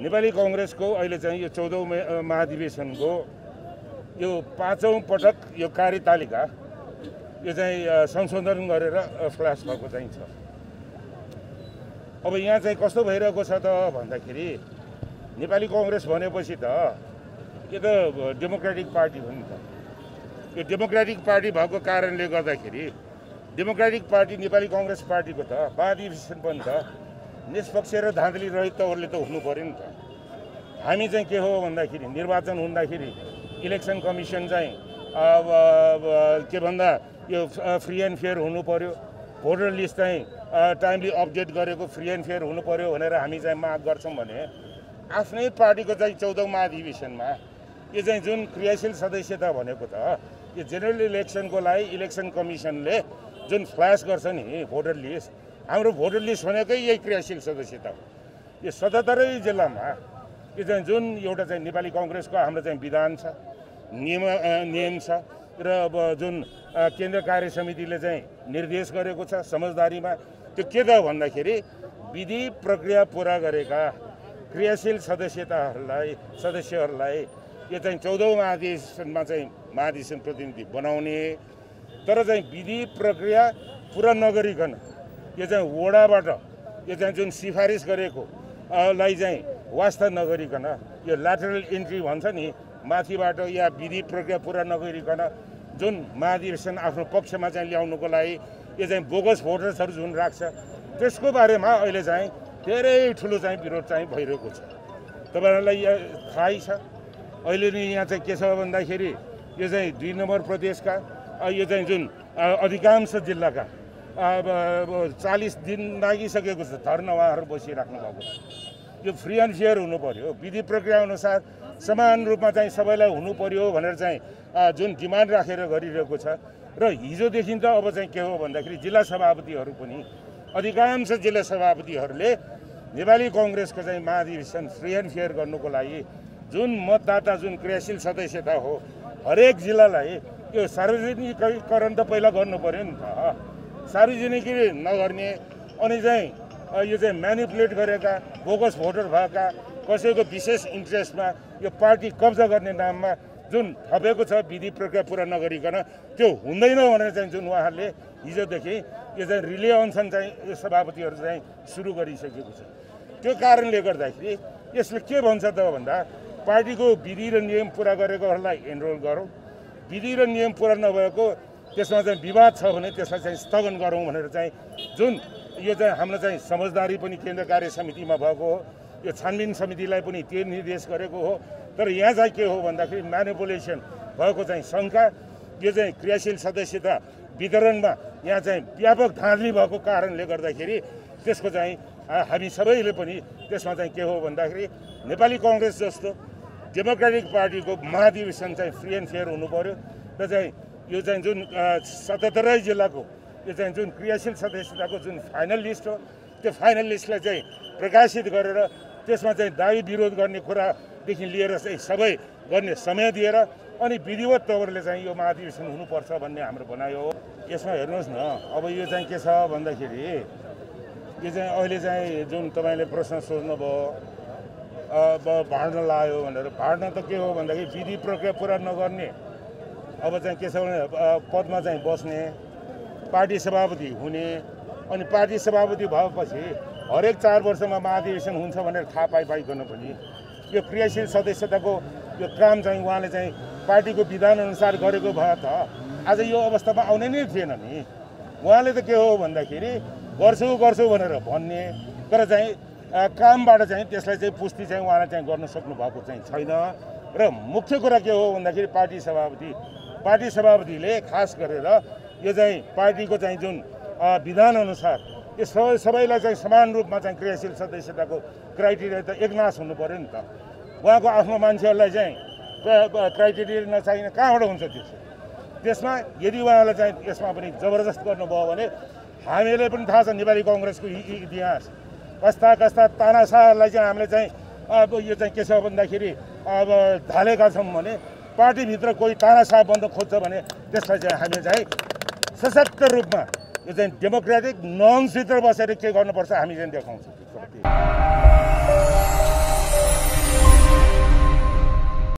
नेपाली कांग्रेसको अहिले चाहिँ यो 14औं महाधिवेशनको यो 5औं पटक यो कार्यतालिका यो चाहिँ संशोधन गरेर फ्ल्यास भएको चाहिँ छ। अब यहाँ चाहिँ कस्तो भइरहेको छ त भन्दाखेरि नेपाली कांग्रेस भनेपछि त यो त डेमोक्रेटिक पार्टी हो नि त। यो डेमोक्रेटिक पार्टी भएको कारणले गर्दाखेरि डेमोक्रेटिक पार्टी नेपाली कांग्रेस पार्टीको त महाधिवेशन पनि त निष्पक्ष र धाँधली रहित तवरले त हुनु पर्यो नि त। हामी चाहिँ के हो भन्दाखेरि निर्वाचन हुँदाखेरि इलेक्सन कमिसन चाहिँ के भन्दा यो फ्री एन्ड फेयर हुनु पर्यो, भोटर लिस्ट चाहिँ टाइमली अपडेट गरेको फ्री एन्ड फेयर हुनु पर्यो भनेर हामी चाहिँ माग गर्छौँ भने आफ्नै पार्टीको चाहिँ 14औं महाधिवेशनमा यो चाहिँ जुन क्रियाशील सदस्यता भनेको त यो जेनरल इलेक्सनको लागि इलेक्सन कमिसनले जुन फ्ल्यास गर्छ नि भोटर लिस्ट, हाम्रो भोटर लिस्ट भनेकै यही क्रियाशील सदस्यता हो। यो 77 जिल्लामा यो चाहिँ जुन एउटा चाहिँ नेपाली कांग्रेसको हाम्रो चाहिँ विधान छ, नियम छ र अब जुन केन्द्र कार्य समितिले चाहिँ निर्देश गरेको छ समझदारीमा, त्यो के त भन्दाखेरि विधि प्रक्रिया पुरा गरेका क्रियाशील सदस्यहरूलाई यो चाहिँ 14औं महाधिवेशनमा चाहिँ महाधिवेशन प्रतिनिधि बनाउने, तर चाहिँ विधि प्रक्रिया पुरा नगरिकन यो चाहिँ वडाबाट यो चाहिँ जुन सिफारिस गरेको लाई चाहिँ वास्ता नगरिकन यो ल्याटरल इन्ट्री भन्छ नि माथिबाट या विधि प्रक्रिया पुरा नगरिकन जुन महाधिवेशन आफ्नो पक्षमा चाहिँ ल्याउनुको लागि यो चाहिँ बोगस भोटर्सहरू जुन राख्छ त्यसको बारेमा अहिले चाहिँ धेरै ठुलो चाहिँ विरोध चाहिँ भइरहेको छ। तपाईहरुलाई थाहै छ अहिले नै यहाँ चाहिँ के छ भन्दाखेरि यो चाहिँ 2 नम्बर प्रदेशका यो चाहिँ जुन अधिकांश जिल्लाका 40 दिन लागिसकेको छ धरना उहाँहरू बसिराख्नु भएको छ। यो फ्री एन्ड फेयर हुनु पर्यो, विधि प्रक्रिया अनुसार समान रूपमा चाहिँ सबैलाई हुनु पर्यो भनेर चाहिँ जुन डिमान्ड राखेर गरिरहेको छ। र हिजोदेखि त अब चाहिँ के हो भन्दाखेरि जिल्ला सभापतिहरू पनि अधिकांश जिल्ला सभापतिहरूले नेपाली कांग्रेसको चाहिँ महाधिवेशन फ्री एन्ड फेयर गर्नुको लागि जुन मतदाता जुन क्रियाशील सदस्यता हो हरेक जिल्लालाई यो सार्वजनिकीकरण त पहिला गर्नु पर्यो नि त। सार्वजनिक नगर्ने अनि चाहिँ यो चाहिँ म्यानिपुलेट गरेका बोगस भोटर भएका कसैको विशेष इन्ट्रेस्टमा यो पार्टी कब्जा गर्ने नाममा जुन थपेको छ विधि प्रक्रिया पुरा नगरिकन त्यो हुँदैन भनेर चाहिँ जुन उहाँहरूले हिजोदेखि यो चाहिँ रिले अनसन चाहिँ सभापतिहरू चाहिँ सुरु गरिसकेको छ। त्यो कारणले गर्दाखेरि यसले के भन्छ त भन्दा पार्टीको विधि र नियम पुरा गरेकोहरूलाई एनरोल गरौँ, विधि र नियम पुरा नभएको त्यसमा चाहिँ विवाद छ भने त्यसलाई चाहिँ स्थगन गरौँ भनेर चाहिँ जुन यो चाहिँ हाम्रो चाहिँ समझदारी पनि केन्द्र कार्य समितिमा भएको हो, यो छानबिन समितिलाई पनि त्यो निर्देश गरेको हो। तर यहाँ चाहिँ के हो भन्दाखेरि म्यानिपुलेसन भएको चाहिँ शङ्का यो चाहिँ क्रियाशील सदस्यता वितरणमा यहाँ चाहिँ व्यापक धाँधली भएको कारणले गर्दाखेरि त्यसको चाहिँ हामी सबैले पनि त्यसमा चाहिँ के हो भन्दाखेरि नेपाली कांग्रेस जस्तो डेमोक्रेटिक पार्टीको महाधिवेशन चाहिँ फ्री एन्ड फेयर हुनु पर्यो र चाहिँ यो चाहिँ जुन 77 जिल्लाको यो चाहिँ जुन क्रियाशील सदस्यताको जुन फाइनल लिस्ट हो त्यो फाइनल लिस्टलाई चाहिँ प्रकाशित गरेर त्यसमा चाहिँ दावी विरोध गर्ने कुरादेखि लिएर चाहिँ सबै गर्ने समय दिएर अनि विधिवत तवरले चाहिँ यो महाधिवेशन हुनुपर्छ भन्ने हाम्रो भनाइ हो। यसमा हेर्नुहोस् न अब यो चाहिँ के छ भन्दाखेरि यो चाहिँ अहिले चाहिँ जुन तपाईँले प्रश्न सोध्नुभयो भाड्न लायो भनेर, भाड्न त के हो भन्दाखेरि विधि प्रक्रिया पुरा नगर्ने अब चाहिँ के छ भने पदमा चाहिँ बस्ने पार्टी सभापति हुने अनि पार्टी सभापति भएपछि हरेक 4 वर्षमा महाधिवेशन हुन्छ भनेर थाहा पाइकन पनि यो क्रियाशील सदस्यताको यो काम चाहिँ उहाँले चाहिँ पार्टीको विधान अनुसार गरेको भए त आज यो अवस्थामा आउने नै थिएन नि। उहाँले त के हो भन्दाखेरि गर्छु भनेर भन्ने तर चाहिँ कामबाट चाहिँ त्यसलाई चाहिँ पुष्टि चाहिँ उहाँले चाहिँ गर्न सक्नु भएको चाहिँ छैन। र मुख्य कुरा के हो भन्दाखेरि पार्टी सभापतिले खास गरेर यो चाहिँ पार्टीको चाहिँ जुन विधान अनुसार यो सबैलाई चाहिँ समान रूपमा चाहिँ क्रियाशील सदस्यताको क्राइटेरिया त एकनाश हुनु पर्यो नि त। उहाँको आफ्नो मान्छेहरूलाई चाहिँ क्राइटेरिया नचाहिने कहाँबाट हुन्छ त्यसमा यदि उहाँलाई चाहिँ यसमा पनि जबरजस्त गर्नुभयो भने हामीलाई पनि थाहा छ नेपाली कांग्रेसको इतिहास कस्ता तानाशाहलाई चाहिँ हामीले चाहिँ अब यो चाहिँ के छ भन्दाखेरि अब ढालेका छौँ भने पार्टीभित्र कोही तानाशाह बन्न खोज्छ भने त्यसलाई चाहिँ हामीले चाहिँ सशक्त रूपमा यो चाहिँ डेमोक्रेटिक नर्म्सभित्र बसेर के गर्नुपर्छ हामी चाहिँ देखाउँछौँ।